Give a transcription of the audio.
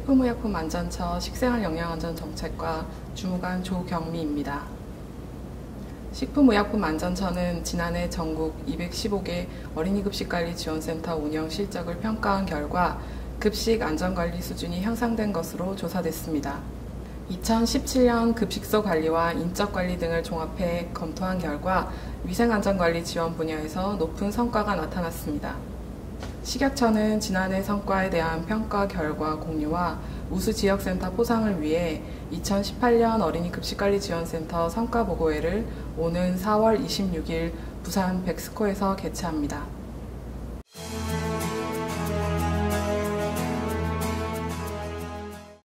식품의약품안전처 식생활영양안전정책과 주무관 조경미입니다. 식품의약품안전처는 지난해 전국 215개 어린이급식관리지원센터 운영 실적을 평가한 결과 급식 안전관리 수준이 향상된 것으로 조사됐습니다. 2017년 급식소 관리와 인적관리 등을 종합해 검토한 결과 위생안전관리 지원 분야에서 높은 성과가 나타났습니다. 식약처는 지난해 성과에 대한 평가 결과 공유와 우수지역센터 포상을 위해 2018년 어린이급식관리지원센터 성과보고회를 오는 4월 26일 부산 백스코에서 개최합니다.